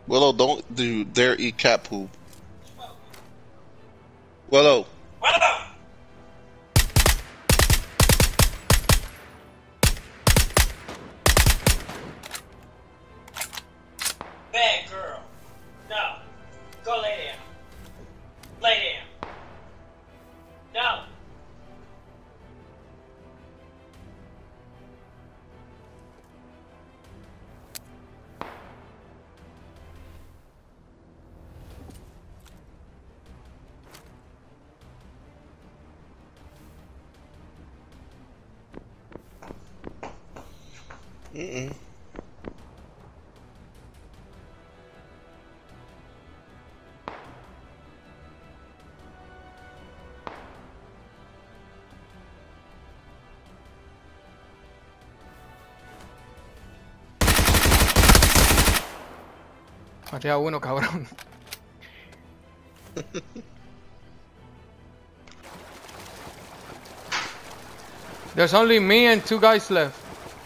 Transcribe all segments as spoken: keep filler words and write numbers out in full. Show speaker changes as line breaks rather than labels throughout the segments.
Willow, don't do dare eat cat poop. Willow.
Willow! Bad girl. No. Go lay down. Lay down. No.
Mm-mm.
Maté a uno, cabrón. There's only me and two guys left.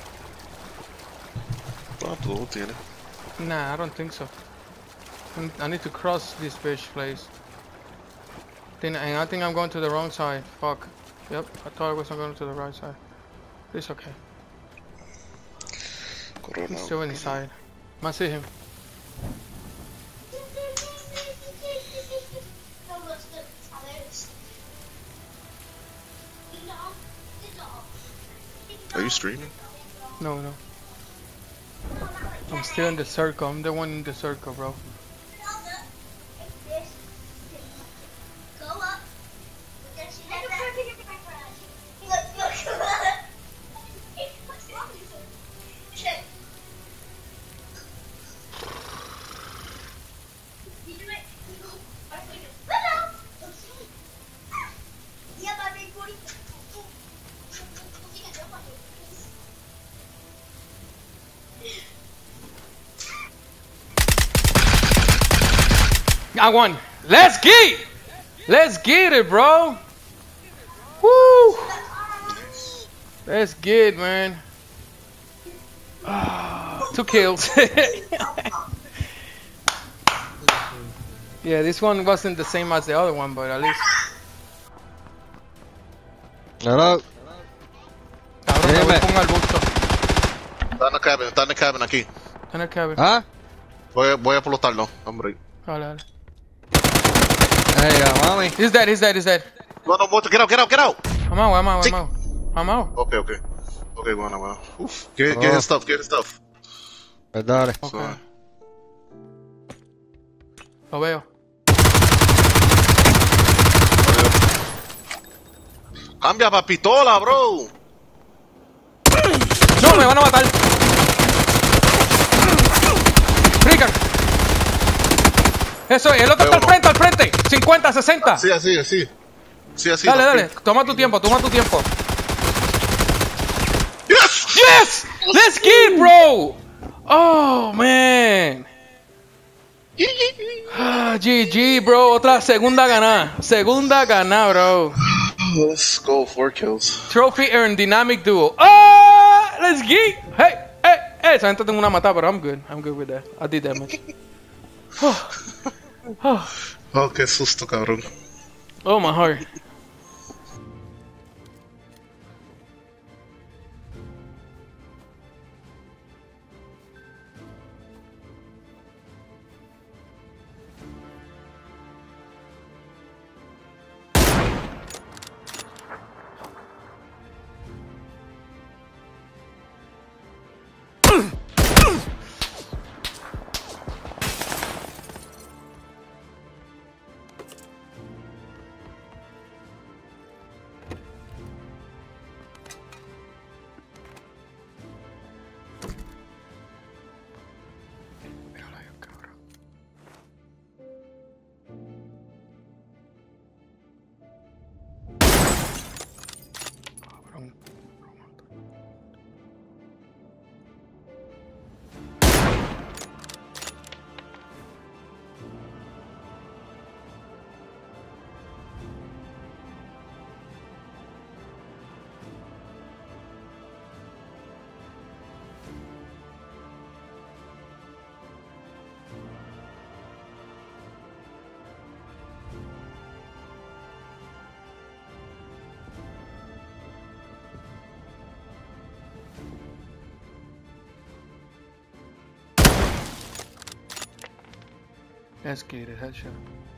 Ah, tú lo tienes.
Nah, I don't think so. I need to cross this bitch place. Then, and I think I'm going to the wrong side. Fuck. Yep, I thought I was going to the right side. It's okay.
Corona.
He's still inside. I see him.
Are you streaming?
No, no. I'm still in the circle. I'm the one in the circle, bro. I won. Let's get it. Let's get it, bro. Woo. Let's get it, man. Oh, two kills. Yeah, this one wasn't the same as the other one, but at least.
Hello.
Cabrón, me voy con arbusto.
Está en la cabin, está en la cabin aquí.
Está en el cabin.
¿Ah?
Voy a, voy a explotarlo, hombre.
Dale, dale.
Hey, uh, mommy.
He's dead, he's dead, he's dead.
No, no, get out, get out, get out.
I'm out, I'm out,
Sí.
I'm out. I'm out.
Okay, okay. Okay, bueno, bueno. Uf. Get,
Oh.
get his stuff, get his stuff.
Pues dale.
Okay.
So,
Lo veo.
cambia pa' pistola, bro.
No, me van a matar. Frican. Eso es, el otro está al frente, al frente. cincuenta, sesenta.
Sí, así, así. Sí, así.
Dale,
no,
dale. Toma tu tiempo, toma tu tiempo.
Yes!
Yes! Let's get it, bro. Oh, man. Ah, G G, bro. Otra segunda ganada. Segunda ganada, bro.
Let's go, four kills.
Trophy earned dynamic duo. Ah, let's get it. Hey, hey, hey. Esa gente tengo una matada, pero I'm good. I'm good with that. I did damage. Oh, oh.
Oh, qué susto, cabrón.
Oh, my heart. Let's get it, headshot.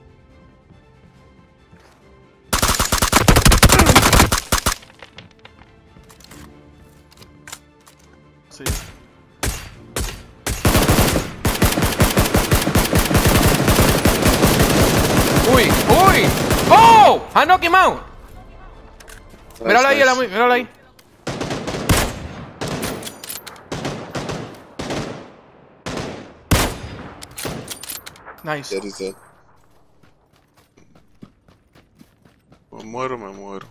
Sí. Uy, uy. Oh, I knocked him out. Míralo ahí,
nice.
míralo ahí. Nice.
Dead is dead. Me muero, me muero.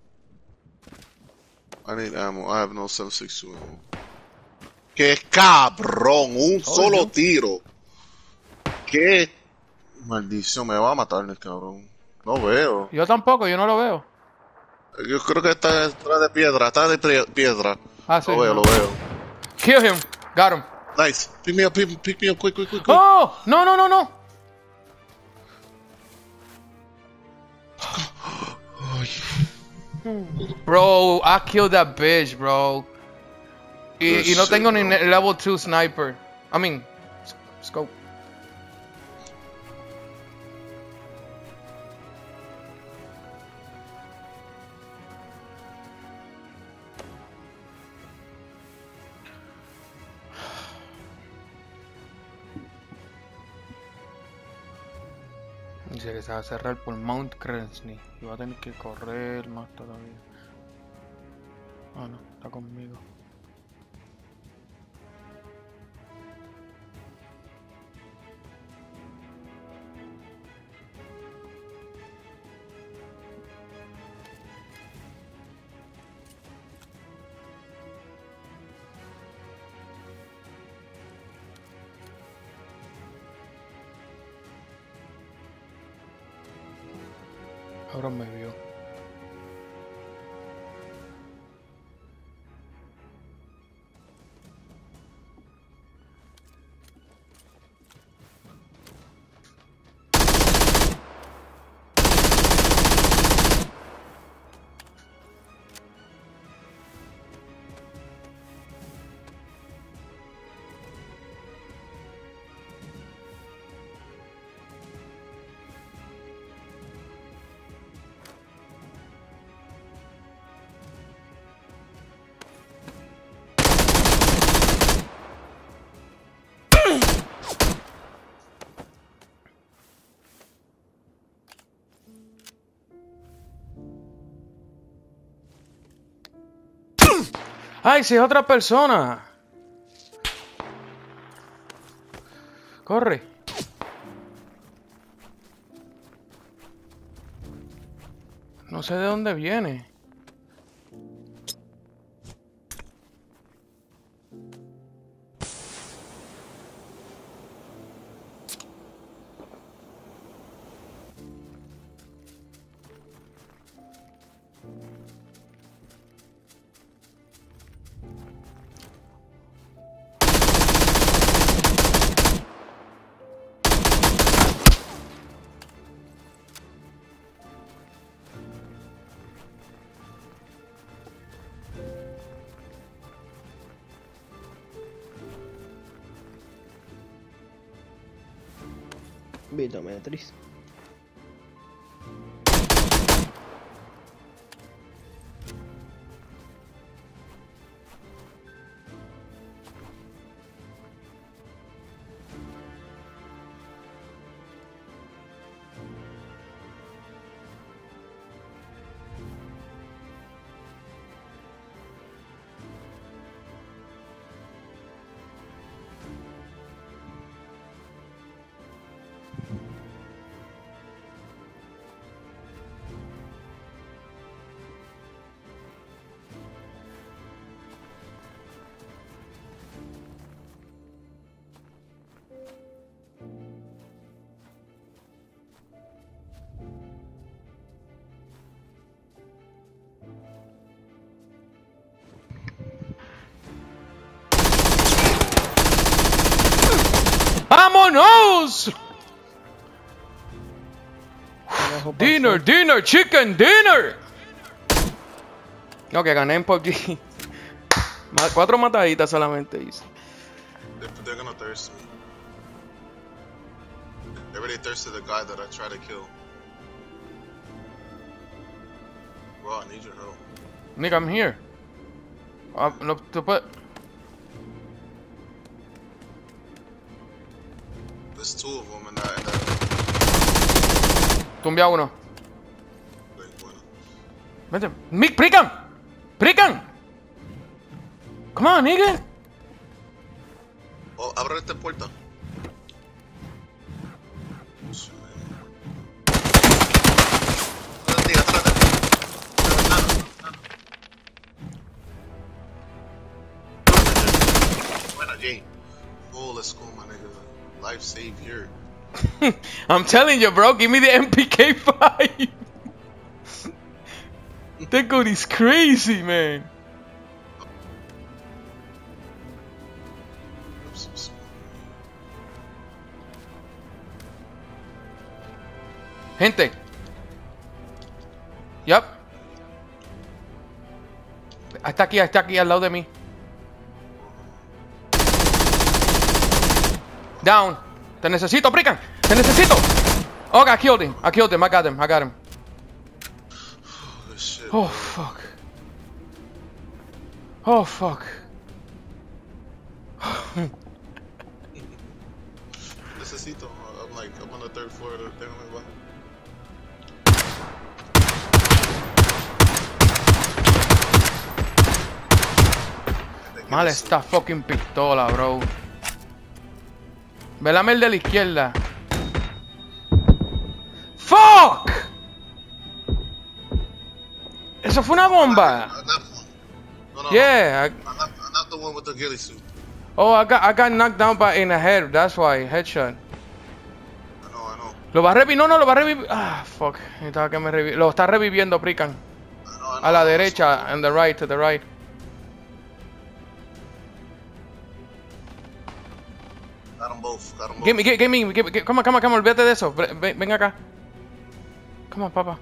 I need ammo. I have no seven six two ammo. ¡Qué cabrón! Un
Oh,
solo
no.
tiro. ¡Qué maldición! Me va a matar el cabrón. No veo.
Yo tampoco, yo no lo veo.
Yo creo que está detrás de piedra. Está de pie- piedra.
Ah, sí.
Lo veo,
no.
lo veo.
Kill him. Got him.
Nice. Pick me up, pick, pick me up, quick, quick, quick, quick.
Oh, no, no, no, no. Bro, I killed that bitch, bro. Y,
Good
y no
shit,
tengo ni
bro.
ne- level two sniper. I mean, s- scope. Dice que se va a cerrar por Mount Cresney y va a tener que correr más todavía. Ah, no, está conmigo. Ahora me vio. ¡Ay, si es otra persona! Corre. No sé de dónde viene.
Vitometris.
¡Vámonos!
Abajo pasó.
Dinner, dinner, chicken dinner. No, que gané en P U B G. Ma- Cuatro mataditas solamente hice.
They're, they're gonna thirst me. They're really thirsty the guy that I tried to kill. Bro, I need your help.
Nigga, I'm here. Uh, no, to put.
There's two of them in that. In that.
Tumbé a uno.
Wait, bueno.
Vente. Mick, Prican! Prican! Come on, nigga!
Oh, abre esta puerta. Atrás de ti, atrás de ti. Buena, Jay. Oh, let's go, my nigga. Life saved here.
I'm telling you, bro, give me the M P K five. That gun is crazy, man. Gente. Yup. Está aquí, está aquí al lado de mí. Down. Te necesito, Prican. Te necesito. Oh, I killed him. I killed him. I got him. I got him.
Oh, shit,
Oh,
bro.
fuck. Oh, fuck.
Necesito. I'm like, I'm on the third floor of the thing.
Mal esta fucking pistola, bro. Velame el de la izquierda. ¡Fuck! Eso fue una bomba.
No, no,
Yeah. I,
no. I'm not, I'm not the one with the ghillie suit.
oh, I got, I got knocked down by in the head. That's why. Headshot.
I know, I know.
Lo va a revivir. No, no, lo va a revivir. Ah, fuck. Necesitaba que me reviv... Lo está reviviendo, Prican.
I know, I know.
A la derecha. And the right, to the right.
Got them both. Got them both.
Give me, give, give me, give, give, come on, come on, come on, olvídate de eso. Ven, ven acá. Come on, papá.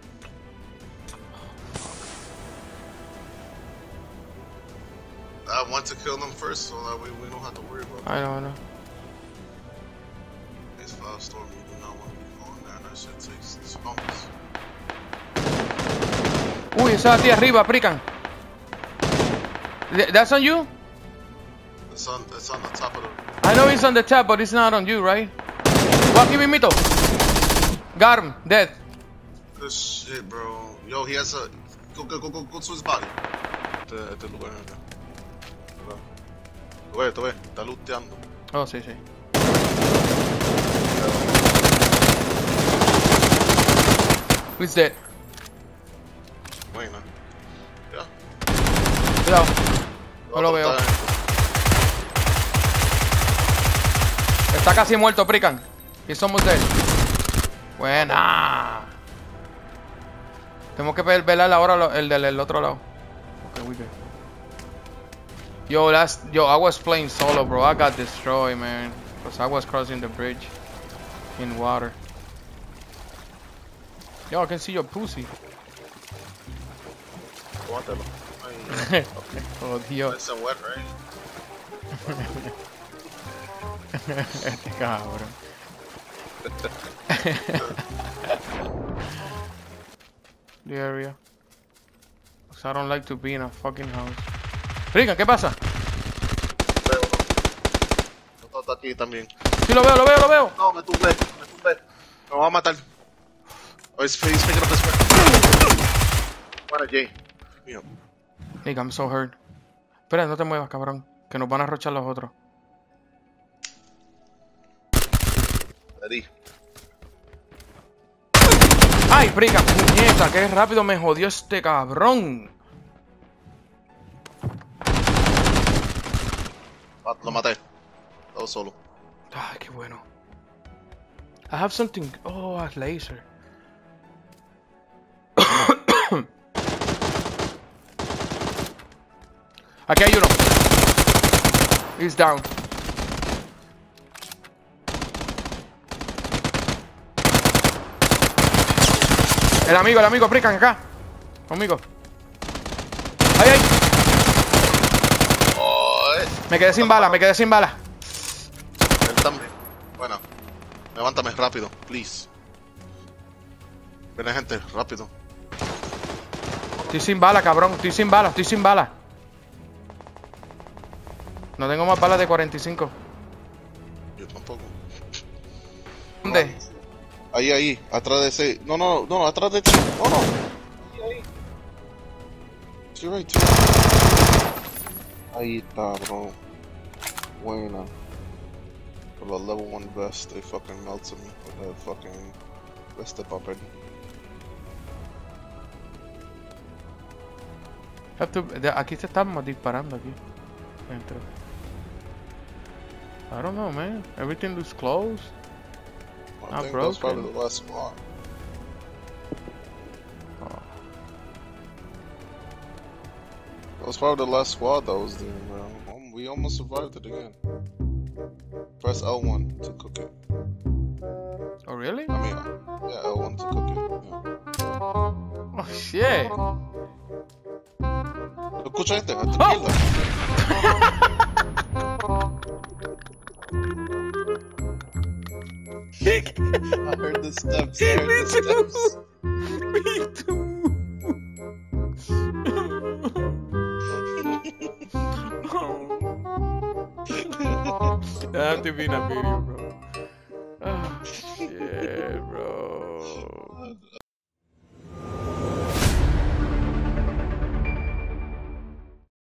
I want to kill them first so that way we don't have to worry about
I know, I know.
this five storm. We do not want to be going there. That shit takes spumps.
Uy, esa de arriba, Prican. Th- That's on you?
It's on, it's on the top of the.
I know it's on the top, but it's not on you, right? Walk, give me mito. Got him, dead.
Good shit, bro. Yo, he has a. Go, go, go, go, go to his body. Este, este lugar acá. Tú ves, tú ves, está looteando.
Oh, sí, sí. Who's dead?
Buena. Ya.
Cuidado. No lo
Otro
veo.
está-
Está casi muerto, Prican. Y somos dead. Buena. Tenemos que ver- velar ahora lo- el del el otro lado. Okay, we good. Yo, that's yo. I was playing solo, bro. I got destroyed, man, because I was crossing the bridge in water. Yo, I can see your pussy.
Aguántalo. Ay,
Oh, Dios.
nice and wet, right?
Este cabrón. The area. Because I don't like to be in a fucking house. Rica, ¿qué pasa?
Veo, no. Otro está aquí también.
Sí, lo veo, lo veo, lo veo.
No, me tumbé, me tumbé. Me va a matar. Oh, he's, he's picking up his friend. Buena, Jay. Mío.
Nigga, I'm so hurt. Espera, no te muevas, cabrón. Que nos van a arrochar los otros.
Ready.
¡Ay, Prica! ¡Puñeta! ¡Qué rápido me jodió este cabrón!
Ah, lo maté. Todo solo.
¡Ay, qué bueno! I have something... Oh, a laser. Aquí hay uno. He's down. El amigo, el amigo, Prican, acá. Conmigo. ¡Ay, ay!
Oh, eh.
Me quedé sin bala, me quedé sin bala.
Él también. Bueno. Levántame rápido, please. Ven, gente, rápido.
Estoy sin bala, cabrón. Estoy sin bala, estoy sin bala. No tengo más balas de cuarenta y cinco.
Yo tampoco.
¿Dónde?
Ahí, ahí, atrás de ese. No, no, no, atrás de ti. No, no. Ahí, ahí. To your right, to your right. Ahí está, bro. Buena. For the level one vest, they fucking melted me with that fucking vest de papel.
Have to- de- Aquí se están disparando aquí. Dentro. I don't know, man. Everything looks close.
I
Not
think that's probably
broken.
the last squad.
Oh.
That was probably the last squad that was there, bro. Um, We almost survived it again. Press L one to cook it.
Oh, really?
I mean, yeah, L one to cook it. Yeah.
Oh, shit.
Escucha gente, a tu
Oh.
izquierda. I heard the steps. I heard the steps.
Me too. I have to be in a video.